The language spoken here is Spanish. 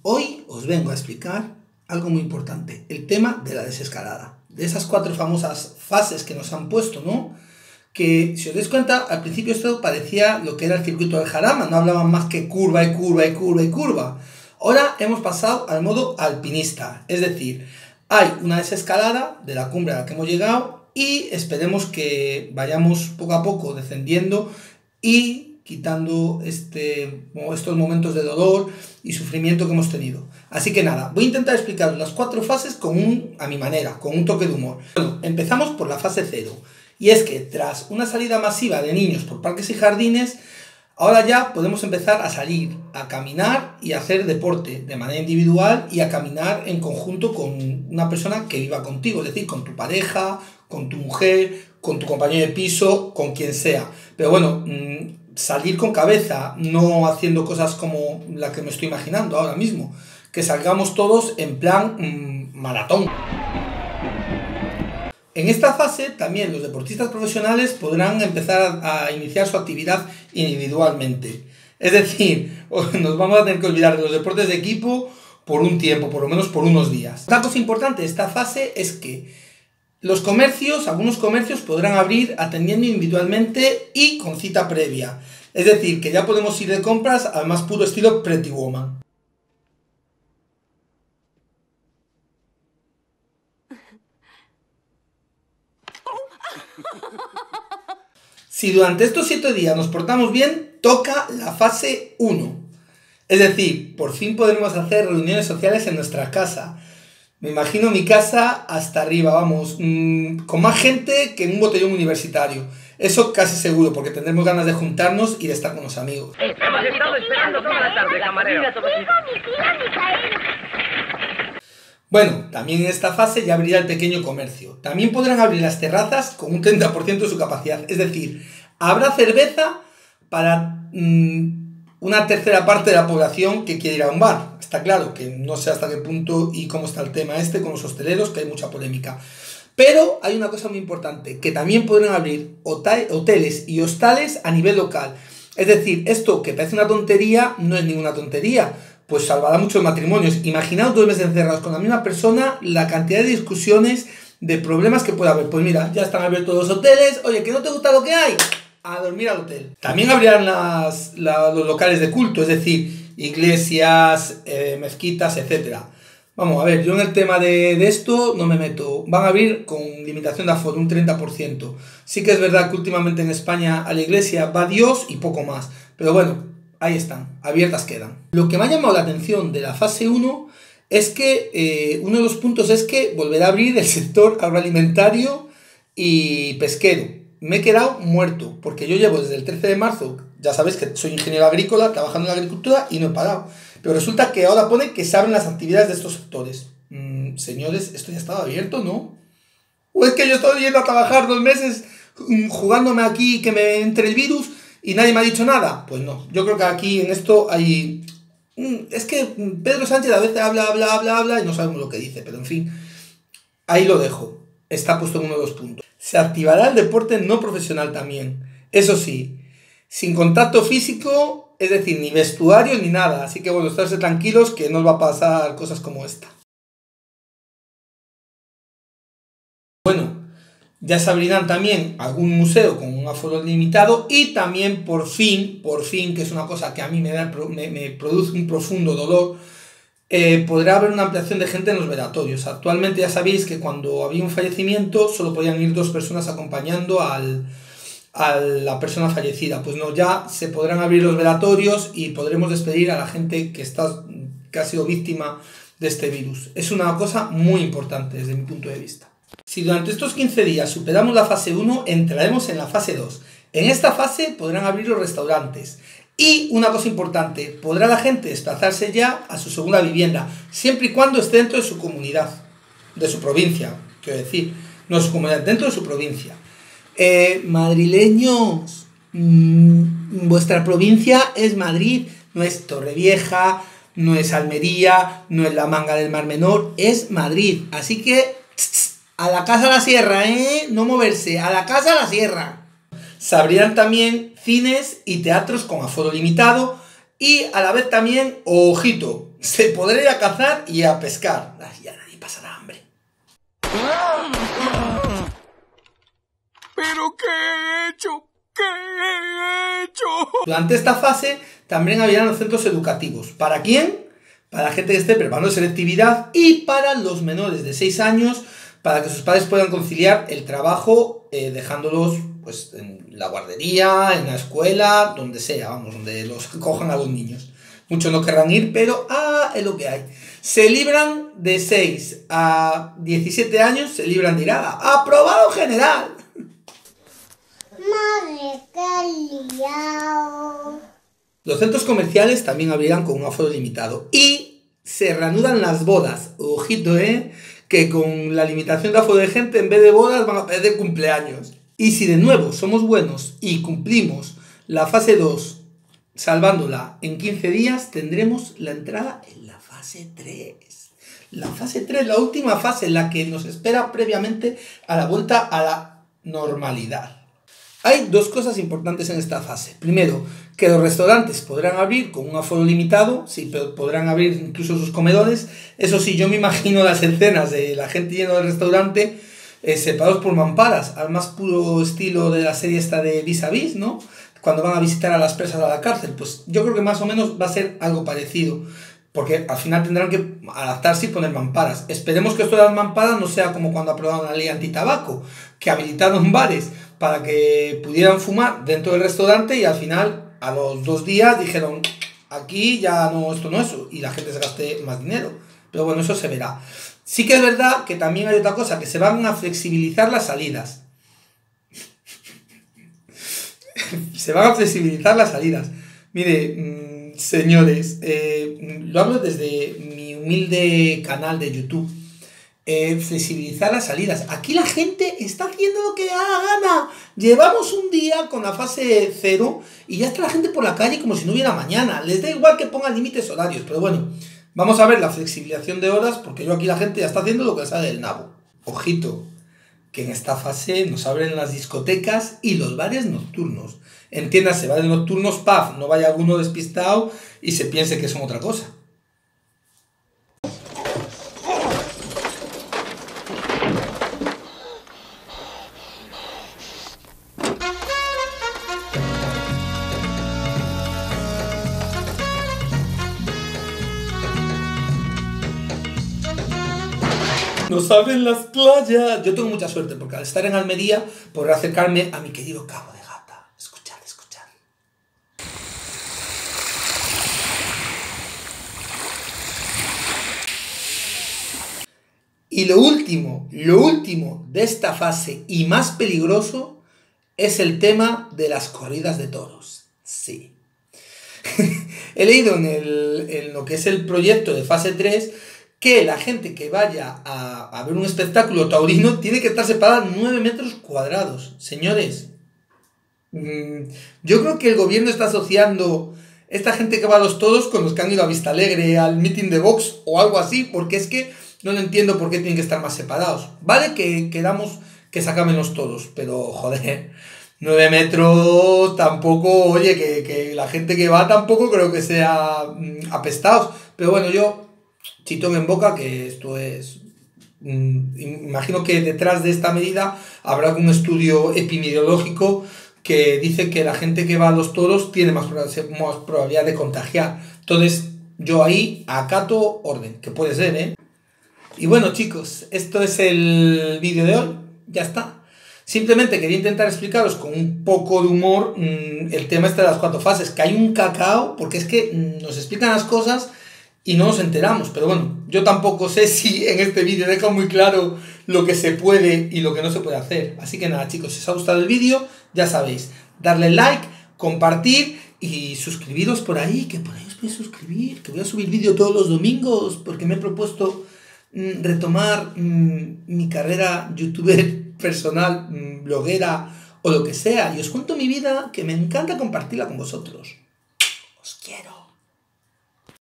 Hoy os vengo a explicar algo muy importante, el tema de la desescalada. De esas 4 famosas fases que nos han puesto, ¿no? Que, si os dais cuenta, al principio esto parecía lo que era el circuito del Jarama, no hablaban más que curva y curva y curva y curva. Ahora hemos pasado al modo alpinista, es decir, hay una desescalada de la cumbre a la que hemos llegado y esperemos que vayamos poco a poco descendiendo y quitando estos momentos de dolor y sufrimiento que hemos tenido. Así que nada, voy a intentar explicar las 4 fases a mi manera, con un toque de humor. Bueno, empezamos por la fase 0. Y es que tras una salida masiva de niños por parques y jardines, ahora ya podemos empezar a salir, a caminar y a hacer deporte de manera individual y a caminar en conjunto con una persona que viva contigo, es decir, con tu pareja, con tu mujer, con tu compañero de piso, con quien sea. Pero bueno, salir con cabeza, no haciendo cosas como la que me estoy imaginando ahora mismo, que salgamos todos en plan maratón. En esta fase también los deportistas profesionales podrán empezar a iniciar su actividad individualmente. Es decir, nos vamos a tener que olvidar de los deportes de equipo por un tiempo, por lo menos por unos días. Otra cosa importante de esta fase es que algunos comercios podrán abrir atendiendo individualmente y con cita previa. Es decir, que ya podemos ir de compras al más puro estilo Pretty Woman. Si durante estos 7 días nos portamos bien, toca la fase 1. Es decir, por fin podremos hacer reuniones sociales en nuestra casa. Me imagino mi casa hasta arriba, vamos, con más gente que en un botellón universitario. Eso casi seguro, porque tendremos ganas de juntarnos y de estar con los amigos. Hemos estado esperando toda la tarde, camarero. Bueno, también en esta fase ya abrirá el pequeño comercio. También podrán abrir las terrazas con un 30% de su capacidad. Es decir, habrá cerveza para una tercera parte de la población que quiere ir a un bar. Está claro que no sé hasta qué punto y cómo está el tema con los hosteleros, que hay mucha polémica. Pero hay una cosa muy importante, que también podrán abrir hoteles y hostales a nivel local. Es decir, esto que parece una tontería, no es ninguna tontería, pues salvará muchos matrimonios. Imaginaos 2 meses encerrados con la misma persona, la cantidad de discusiones, de problemas que puede haber. Pues mira, ya están abiertos los hoteles, oye, ¿que no te gusta lo que hay? A dormir al hotel. También abrirán los locales de culto, es decir, iglesias, mezquitas, etc. Vamos a ver, yo en el tema de esto no me meto. Van a abrir con limitación de aforo, un 30%. Sí que es verdad que últimamente en España a la iglesia va Dios y poco más. Pero bueno, ahí están, abiertas quedan. Lo que me ha llamado la atención de la fase 1 es que uno de los puntos es que volverá a abrir el sector agroalimentario y pesquero. Me he quedado muerto, porque yo llevo desde el 13 de marzo, ya sabéis que soy ingeniero agrícola, trabajando en la agricultura y no he parado. Pero resulta que ahora pone que se abren las actividades de estos sectores. Señores, esto ya estaba abierto, ¿no? ¿O es que yo estoy yendo a trabajar 2 meses jugándome aquí que me entre el virus y nadie me ha dicho nada? Pues no, yo creo que aquí en esto hay... Es que Pedro Sánchez a veces habla y no sabemos lo que dice, pero en fin, ahí lo dejo. Está puesto en uno de los puntos. Se activará el deporte no profesional también. Eso sí, sin contacto físico, es decir, ni vestuario ni nada. Así que bueno, estarse tranquilos que no os va a pasar cosas como esta. Bueno, ya se abrirán también algún museo con un aforo limitado y también por fin, que es una cosa que a mí me produce un profundo dolor, podrá haber una ampliación de gente en los velatorios. Actualmente ya sabéis que cuando había un fallecimiento solo podían ir 2 personas acompañando a la persona fallecida. Pues no, ya se podrán abrir los velatorios y podremos despedir a la gente que ha sido víctima de este virus. Es una cosa muy importante desde mi punto de vista. Si durante estos 15 días superamos la fase 1, entraremos en la fase 2. En esta fase podrán abrir los restaurantes. Y una cosa importante, podrá la gente desplazarse ya a su segunda vivienda, siempre y cuando esté dentro de su comunidad, de su provincia, quiero decir, no su comunidad, dentro de su provincia. Madrileños, vuestra provincia es Madrid, no es Torrevieja, no es Almería, no es la Manga del Mar Menor, es Madrid. Así que a la casa a la sierra, no moverse, a la casa a la sierra. Se abrirán también cines y teatros con aforo limitado Y a la vez también, ojito, se podrá ir a cazar y a pescar. Ay, ya nadie pasará hambre. ¿Pero qué he hecho? ¿Qué he hecho? Durante esta fase también habían los centros educativos. ¿Para quién? Para la gente que esté preparando selectividad y para los menores de 6 años, para que sus padres puedan conciliar el trabajo dejándolos pues, en la guardería, en la escuela, donde sea, vamos, donde los cojan a los niños. Muchos no querrán ir, pero es lo que hay. Se libran de 6 a 17 años, se libran de ir a aprobado general. Madre, qué liado. Los centros comerciales también abrirán con un aforo limitado. Y se reanudan las bodas. Ojito, que con la limitación de aforo de gente, en vez de bodas, van a perder cumpleaños. Y si de nuevo somos buenos y cumplimos la fase 2, salvándola en 15 días, tendremos la entrada en la fase 3. La fase 3, la última fase, la que nos espera previamente a la vuelta a la normalidad. Hay dos cosas importantes en esta fase. Primero, que los restaurantes podrán abrir con un aforo limitado, sí, pero podrán abrir incluso sus comedores. Eso sí, yo me imagino las escenas de la gente yendo del restaurante separados por mamparas, al más puro estilo de la serie esta de Vis a Vis, ¿no? Cuando van a visitar a las presas a la cárcel. Pues yo creo que más o menos va a ser algo parecido, porque al final tendrán que adaptarse y poner mamparas. Esperemos que esto de las mamparas no sea como cuando aprobaron la ley antitabaco, que habilitaron bares para que pudieran fumar dentro del restaurante y al final, a los 2 días, dijeron, aquí ya no, esto no es, y la gente se gaste más dinero. Pero bueno, eso se verá. Sí que es verdad que también hay otra cosa, que se van a flexibilizar las salidas. Se van a flexibilizar las salidas. Mire, señores, lo hablo desde mi humilde canal de YouTube. Flexibilizar las salidas. Aquí la gente está haciendo lo que da la gana. Llevamos un día con la fase 0 y ya está la gente por la calle como si no hubiera mañana. Les da igual que pongan límites horarios, pero bueno, vamos a ver la flexibilización de horas, porque yo aquí la gente ya está haciendo lo que sale del nabo. Ojito, que en esta fase nos abren las discotecas y los bares nocturnos. Entiéndase, bares nocturnos, pub, no vaya alguno despistado y se piense que son otra cosa. Nos abren las playas. Yo tengo mucha suerte porque al estar en Almería podré acercarme a mi querido Cabo de Gata. Escuchad, escuchad. Y lo último de esta fase y más peligroso es el tema de las corridas de toros. Sí. He leído en lo que es el proyecto de fase 3 que la gente que vaya a ver un espectáculo taurino tiene que estar separada 9 metros cuadrados. Señores, yo creo que el gobierno está asociando esta gente que va a los toros con los que han ido a Vistalegre, al meeting de Vox o algo así, porque es que no lo entiendo por qué tienen que estar más separados. Vale que queramos que se acaben los toros, pero joder, 9 metros tampoco, oye, que la gente que va tampoco creo que sea apestados. Pero bueno, yo chitón en boca que esto es... imagino que detrás de esta medida habrá algún estudio epidemiológico que dice que la gente que va a los toros tiene más probabilidad de contagiar. Entonces, yo ahí acato orden, que puede ser, ¿eh? Y bueno, chicos, esto es el vídeo de hoy. Ya está. Simplemente quería intentar explicaros con un poco de humor el tema este de las 4 fases, que hay un cacao, porque es que nos explican las cosas y no nos enteramos, pero bueno, yo tampoco sé si en este vídeo dejo muy claro lo que se puede y lo que no se puede hacer. Así que nada, chicos, si os ha gustado el vídeo, ya sabéis, darle like, compartir y suscribiros por ahí, que por ahí os podéis suscribir, que voy a subir vídeo todos los domingos, porque me he propuesto retomar mi carrera youtuber personal, bloguera o lo que sea, y os cuento mi vida, que me encanta compartirla con vosotros. Os quiero.